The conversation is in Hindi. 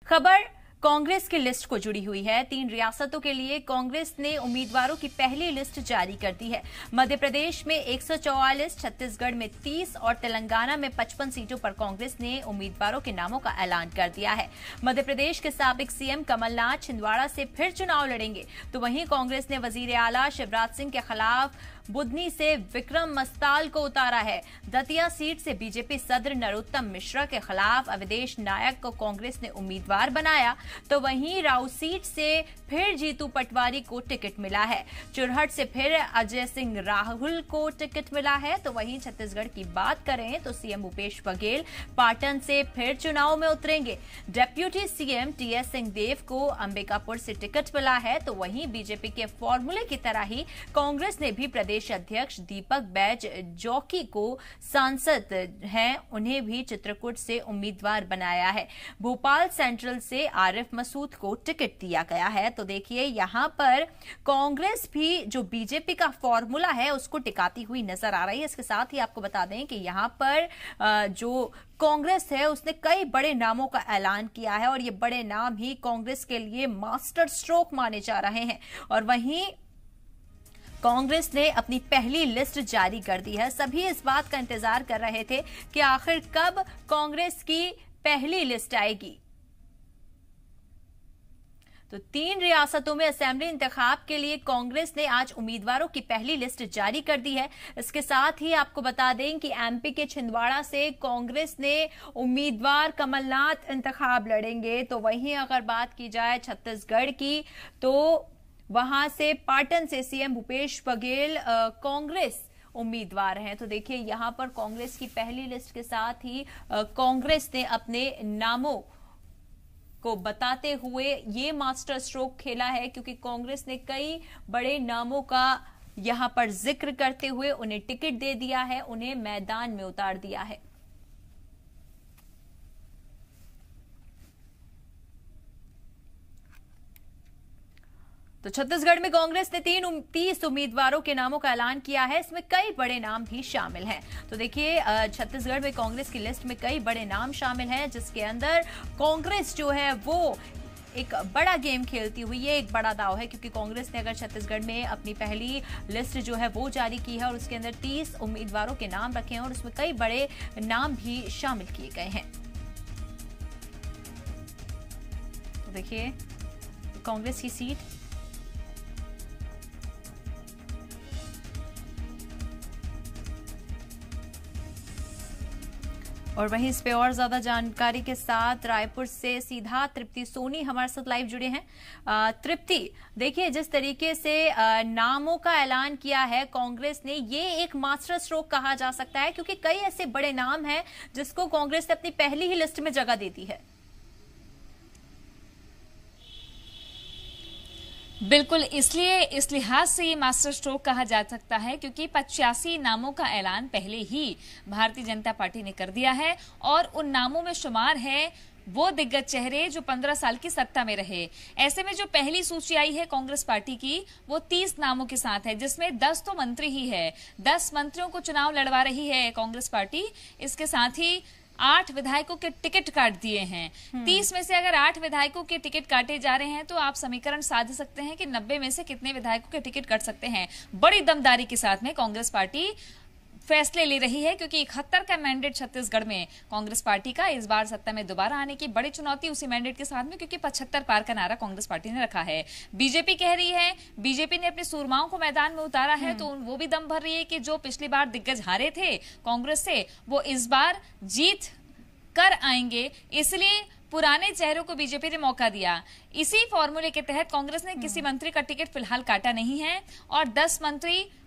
खबर कांग्रेस की लिस्ट को जुड़ी हुई है। 3 रियासतों के लिए कांग्रेस ने उम्मीदवारों की पहली लिस्ट जारी कर दी है। मध्य प्रदेश में 144, छत्तीसगढ़ में 30 और तेलंगाना में 55 सीटों पर कांग्रेस ने उम्मीदवारों के नामों का ऐलान कर दिया है। मध्य प्रदेश के साबिक सीएम कमलनाथ छिंदवाड़ा से फिर चुनाव लड़ेंगे, तो वहीं कांग्रेस ने वजीर आला शिवराज सिंह के खिलाफ बुधनी से विक्रम मस्ताल को उतारा है। दतिया सीट से बीजेपी सदर नरोत्तम मिश्रा के खिलाफ अवधेश नायक को कांग्रेस ने उम्मीदवार बनाया, तो वहीं राऊ सीट से फिर जीतू पटवारी को टिकट मिला है। चुरहट से फिर अजय सिंह राहुल को टिकट मिला है। तो वहीं छत्तीसगढ़ की बात करें तो सीएम भूपेश बघेल पाटन से फिर चुनाव में उतरेंगे। डेप्यूटी सीएम टीएस सिंहदेव को अंबिकापुर से टिकट मिला है। तो वहीं बीजेपी के फॉर्मूले की तरह ही कांग्रेस ने भी प्रदेश अध्यक्ष दीपक बैज जौकी को सांसद हैं, उन्हें भी चित्रकूट से उम्मीदवार बनाया है। भोपाल सेंट्रल से आरिफ मसूद को टिकट दिया गया है। तो देखिए यहां पर कांग्रेस भी जो बीजेपी का फॉर्मूला है उसको टिकाती हुई नजर आ रही है। इसके साथ ही आपको बता दें कि यहां पर जो कांग्रेस है उसने कई बड़े नामों का ऐलान किया है और ये बड़े नाम ही कांग्रेस के लिए मास्टर स्ट्रोक माने जा रहे हैं। और वहीं कांग्रेस ने अपनी पहली लिस्ट जारी कर दी है। सभी इस बात का इंतजार कर रहे थे कि आखिर कब कांग्रेस की पहली लिस्ट आएगी। तो 3 रियासतों में असेंबली इंतखाब के लिए कांग्रेस ने आज उम्मीदवारों की पहली लिस्ट जारी कर दी है। इसके साथ ही आपको बता दें कि एमपी के छिंदवाड़ा से कांग्रेस ने उम्मीदवार कमलनाथ इंतखाब लड़ेंगे। तो वहीं अगर बात की जाए छत्तीसगढ़ की, तो वहां से पाटन से सीएम भूपेश बघेल कांग्रेस उम्मीदवार हैं। तो देखिए यहां पर कांग्रेस की पहली लिस्ट के साथ ही कांग्रेस ने अपने नामों को बताते हुए ये मास्टर स्ट्रोक खेला है, क्योंकि कांग्रेस ने कई बड़े नामों का यहां पर जिक्र करते हुए उन्हें टिकट दे दिया है, उन्हें मैदान में उतार दिया है। तो छत्तीसगढ़ में कांग्रेस ने 30 उम्मीदवारों के नामों का ऐलान किया है। इसमें कई बड़े नाम भी शामिल हैं। तो देखिए छत्तीसगढ़ में कांग्रेस की लिस्ट में कई बड़े नाम शामिल हैं, जिसके अंदर कांग्रेस जो है वो एक बड़ा गेम खेलती हुई, ये एक बड़ा दाव है, क्योंकि कांग्रेस ने अगर छत्तीसगढ़ में अपनी पहली लिस्ट जो है वो जारी की है और उसके अंदर 30 उम्मीदवारों के नाम रखे हैं और उसमें कई बड़े नाम भी शामिल किए गए हैं। तो देखिए कांग्रेस की सीट और वहीं इस पे और ज्यादा जानकारी के साथ रायपुर से सीधा तृप्ति सोनी हमारे साथ लाइव जुड़े हैं। तृप्ति, देखिए जिस तरीके से नामों का ऐलान किया है कांग्रेस ने, ये एक मास्टर स्ट्रोक कहा जा सकता है, क्योंकि कई ऐसे बड़े नाम हैं जिसको कांग्रेस ने अपनी पहली ही लिस्ट में जगह दे दी है। बिल्कुल, इसलिए इस लिहाज से ये मास्टर स्ट्रोक कहा जा सकता है क्योंकि 85 नामों का ऐलान पहले ही भारतीय जनता पार्टी ने कर दिया है और उन नामों में शुमार है वो दिग्गज चेहरे जो 15 साल की सत्ता में रहे। ऐसे में जो पहली सूची आई है कांग्रेस पार्टी की वो 30 नामों के साथ है, जिसमें 10 तो मंत्री ही है। 10 मंत्रियों को चुनाव लड़वा रही है कांग्रेस पार्टी। इसके साथ ही 8 विधायकों के टिकट काट दिए हैं। 30 में से अगर 8 विधायकों के टिकट काटे जा रहे हैं तो आप समीकरण साध सकते हैं कि 90 में से कितने विधायकों के टिकट कट सकते हैं। बड़ी दमदारी के साथ में कांग्रेस पार्टी फैसले ले रही है, क्योंकि 71 का मैंडेट छत्तीसगढ़ में कांग्रेस पार्टी का इस बार सत्ता में दोबारा आने की बड़ी चुनौती उसी मैंडेट के साथ में, क्योंकि 75 पार का नारा कांग्रेस पार्टी ने रखा है। बीजेपी कह रही है, बीजेपी ने अपने सूरमाओं को मैदान में उतारा है, तो वो भी दम भर रही है कि जो पिछली बार दिग्गज हारे थे कांग्रेस से वो इस बार जीत कर आएंगे। इसलिए पुराने चेहरों को बीजेपी ने मौका दिया। इसी फॉर्मूले के तहत कांग्रेस ने किसी मंत्री का टिकट फिलहाल काटा नहीं है और 10 मंत्री